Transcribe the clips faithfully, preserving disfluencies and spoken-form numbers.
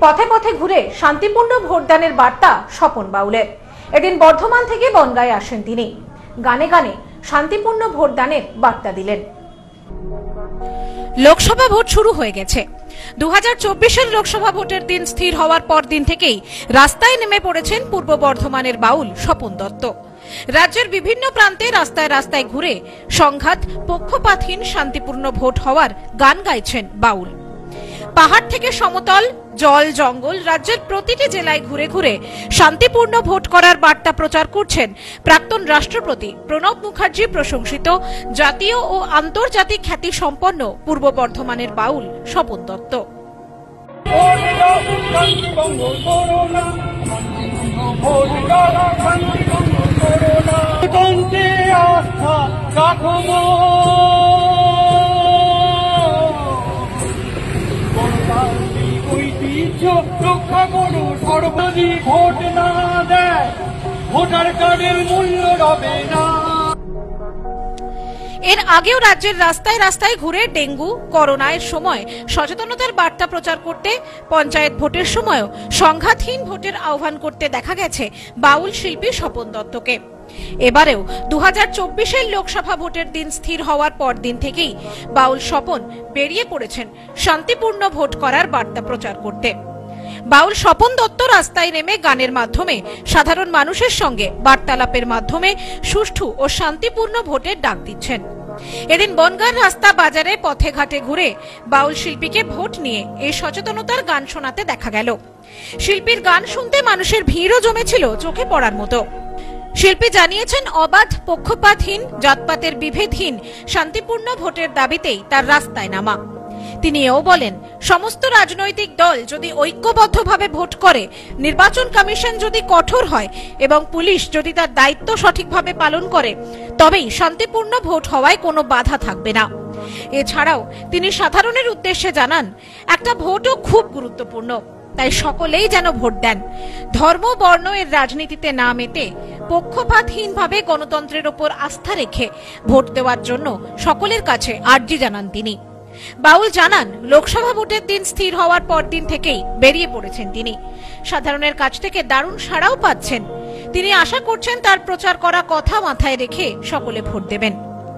পথে পথে ঘুরে শান্তিপূর্ণ ভোটদানের বার্তা স্বপন বাউলের। এদিন বর্ধমান থেকে বনগাঁয়ে আসেন তিনি। গানে গানে শান্তিপূর্ণ ভোটদানের বার্তা দিলেন। লোকসভা ভোট শুরু হয়ে গেছে। দু হাজার চব্বিশের লোকসভা ভোটের দিন স্থির হওয়ার পর দিন থেকেই রাস্তায় নেমে পড়েছেন পূর্ব বর্ধমানের বাউল স্বপন দত্ত। রাজ্যের বিভিন্ন প্রান্তে রাস্তায় রাস্তায় ঘুরে সংঘাত পক্ষপাতহীন শান্তিপূর্ণ ভোট হওয়ার গান গাইছেন বাউল। পাহাড় থেকে সমতল, জল জঙ্গল, রাজ্যের প্রতিটি জেলায় ঘুরে ঘুরে শান্তিপূর্ণ ভোট করার বার্তা প্রচার করছেন প্রাক্তন রাষ্ট্রপতি প্রণব মুখার্জি প্রশংসিত জাতীয় ও আন্তর্জাতিক খ্যাতি সম্পন্ন পূর্ব বর্ধমানের বাউল স্বপন দত্ত। রক্ষা করো সর্বদি ভোট না দেয় ভোটার কার্ডের মূল্য রবে না। এর আগেও রাজ্যের রাস্তায় রাস্তায় ঘুরে ডেঙ্গু করোনার সময় সচেতনতার বার্তা প্রচার করতে, পঞ্চায়েত ভোটের সময়ও সংঘাতহীন ভোটের আহ্বান করতে দেখা গেছে বাউল শিল্পী স্বপন দত্তকে। এবারেও দু হাজার চব্বিশের লোকসভা ভোটের দিন স্থির হওয়ার পর দিন থেকেই বাউল স্বপন বেরিয়ে পড়েছেন শান্তিপূর্ণ ভোট করার বার্তা প্রচার করতে। বাউল স্বপন দত্ত রাস্তায় নেমে গানের মাধ্যমে সাধারণ মানুষের সঙ্গে বার্তালাপের মাধ্যমে সুষ্ঠু ও শান্তিপূর্ণ ভোটের ডাক দিচ্ছেন। এদিন বনগাঁর রাস্তা বাজারে পথে ঘাটে ঘুরে বাউল শিল্পীকে ভোট নিয়ে এই সচেতনতার গান শোনাতে দেখা গেল। শিল্পীর গান শুনতে মানুষের ভিড়ও জমেছিল চোখে পড়ার মতো। শিল্পী জানিয়েছেন, অবাধ পক্ষপাতহীন জাতপাতের বিভেদহীন শান্তিপূর্ণ ভোটের দাবিতেই তার রাস্তায় নামা। তিনি এও বলেন, সমস্ত রাজনৈতিক দল যদি ঐক্যবদ্ধভাবে ভোট করে, নির্বাচন কমিশন যদি কঠোর হয় এবং পুলিশ যদি তার দায়িত্ব সঠিকভাবে পালন করে, তবেই শান্তিপূর্ণ ভোট হওয়ায় কোনো বাধা থাকবে না। এছাড়াও তিনি সাধারণের উদ্দেশ্যে জানান, একটা ভোটও খুব গুরুত্বপূর্ণ, তাই সকলেই যেন ভোট দেন। ধর্ম বর্ণ এর রাজনীতিতে না মেতে পক্ষপাতহীনভাবে গণতন্ত্রের ওপর আস্থা রেখে ভোট দেওয়ার জন্য সকলের কাছে আর্জি জানান তিনি। বাউল জানান, লোকসভা ভোটের দিন স্থির হওয়ার পর দিন থেকেই বেরিয়ে পড়েছেন তিনি। সাধারণের কাছ থেকে দারুণ সাড়াও পাচ্ছেন। তিনি আশা করছেন তার প্রচার করা কথা মাথায় রেখে সকলে ভোট দেবেন।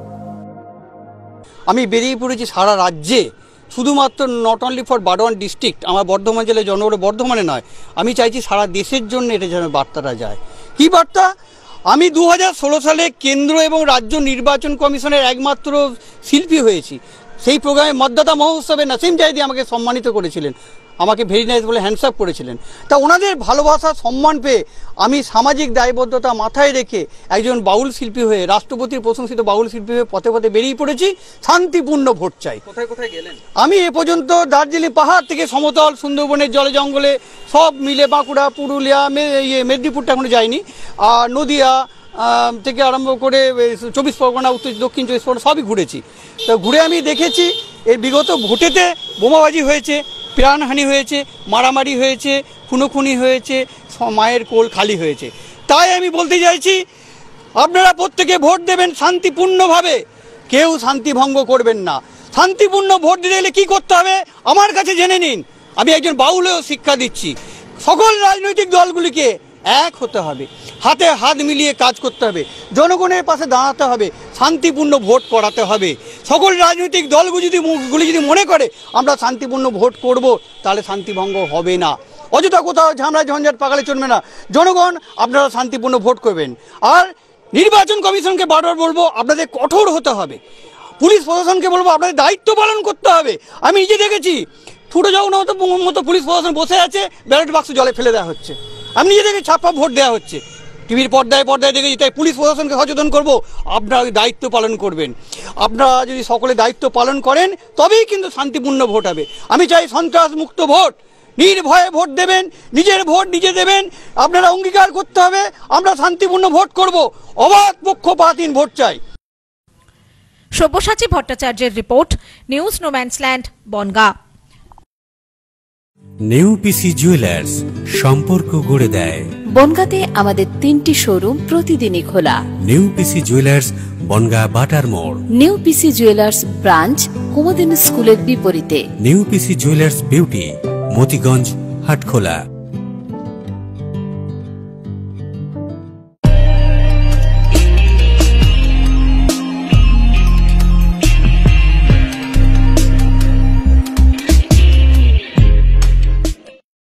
আমি বেরিয়ে পড়েছি সারা রাজ্যে, শুধুমাত্র নট অনলি ফর বারোয়ান ডিস্ট্রিক্ট, আমার বর্ধমান জেলায় জনগণ বর্ধমানে নয়, আমি চাইছি সারা দেশের জন্য এটা যেন বার্তাটা যায়। কি বার্তা? আমি দু হাজার ষোলো সালে কেন্দ্র এবং রাজ্য নির্বাচন কমিশনের একমাত্র শিল্পী হয়েছি। সেই প্রোগ্রামে মতদাতা মহোৎসবে নাসিম জাহিদি আমাকে সম্মানিত করেছিলেন, আমাকে ভেরি নাইস বলে হ্যান্ডস আপ করেছিলেন। তা ওনাদের ভালোবাসা সম্মান পেয়ে আমি সামাজিক দায়বদ্ধতা মাথায় রেখে একজন বাউল শিল্পী হয়ে, রাষ্ট্রপতির প্রশংসিত বাউল শিল্পী হয়ে পথে পথে বেরিয়ে পড়েছি। শান্তিপূর্ণ ভোট চাই। কোথায় কোথায় গেলেন? আমি এ পর্যন্ত দার্জিলিং পাহাড় থেকে সমতল, সুন্দরবনের জলে জঙ্গলে সব মিলে, বাঁকুড়া, পুরুলিয়া, ইয়ে মেদিনীপুরটা এখনো যাইনি, আর নদিয়া থেকে আরম্ভ করে চব্বিশ পরগনা, উত্তর দক্ষিণ চব্বিশ পরগনা সবই ঘুরেছি। তো ঘুরে আমি দেখেছি এই বিগত ভোটেতে বোমাবাজি হয়েছে, প্রাণহানি হয়েছে, মারামারি হয়েছে, খুনোখুনি হয়েছে, মায়ের কোল খালি হয়েছে। তাই আমি বলতে চাইছি, আপনারা প্রত্যেকে ভোট দেবেন শান্তিপূর্ণভাবে, কেউ শান্তি ভঙ্গ করবেন না। শান্তিপূর্ণ ভোট দিতে গেলে কী করতে হবে আমার কাছে জেনে নিন। আমি একজন বাউলেও শিক্ষা দিচ্ছি। সকল রাজনৈতিক দলগুলিকে এক হতে হবে, হাতে হাত মিলিয়ে কাজ করতে হবে, জনগণের পাশে দাঁড়াতে হবে, শান্তিপূর্ণ ভোট করাতে হবে। সকল রাজনৈতিক দলগুলি যদি গুলি যদি মনে করে আমরা শান্তিপূর্ণ ভোট করব, তাহলে শান্তিভঙ্গ হবে না। অযথা কোথাও ঝামেলা ঝঞ্ঝাট পাকালে চলবে না। জনগণ, আপনারা শান্তিপূর্ণ ভোট করবেন। আর নির্বাচন কমিশনকে বারবার বলবো, আপনাদের কঠোর হতে হবে। পুলিশ প্রশাসনকে বলবো, আপনাদের দায়িত্ব পালন করতে হবে। আমি নিজে দেখেছি, ফুটো যখন মতো পুলিশ প্রশাসন বসে আছে, ব্যালট বাক্স জলে ফেলে দেওয়া হচ্ছে। আমি নিজে দেখে ছাপ্পা ভোট দেওয়া হচ্ছে, টিভির পর্দায় পর্দায় দেখেছি। তাই পুলিশ প্রশাসনকে সচেতন করব, আপনারা দায়িত্ব পালন করবেন। আপনারা যদি সকলে দায়িত্ব পালন করেন, তবেই কিন্তু শান্তিপূর্ণ ভোট হবে। আমি চাই সন্ত্রাস মুক্ত ভোট, নির্ভয়ে ভোট দেবেন, নিজের ভোট নিজে দেবেন। আপনারা অঙ্গীকার করতে হবে, আমরা শান্তিপূর্ণ ভোট করব, অবাধ পক্ষপাতহীন ভোট চাই। সব্যসাচী ভট্টাচার্যের রিপোর্ট, নিউজ নোম্যান্সল্যান্ড, বনগাঁ। নেউপিসি জুয়েলার্স, সম্পর্ক গড়ে দেয়। বনগাঁতে আমাদের তিনটি শোরুম প্রতিদিনই খোলা। নেউপিসি জুয়েলার্স, বনগাঁ বাটার মোড়। নেউপিসি জুয়েলার্স ব্রাঞ্চ কুমুদিনী স্কুলের বিপরীতে। নেউপিসি জুয়েলার্স বিউটি, মতিগঞ্জ, হাটখোলা।